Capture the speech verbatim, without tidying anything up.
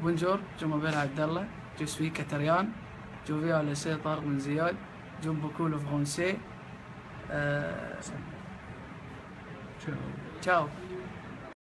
بونجور، جو مابيل عبد الله، جو سوي كاتريان، جو فيا لسي طارق بن زياد، جو بوكو فرونسي. آه... تشاو.